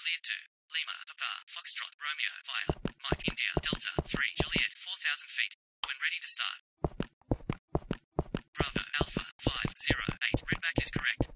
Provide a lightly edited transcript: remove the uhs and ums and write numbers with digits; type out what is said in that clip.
Cleared to Lima, Papa, Foxtrot, Romeo, via Mike, India, Delta, 3, Juliet, 4,000 feet. When ready to start. Bravo, Alpha, 508, redback is correct.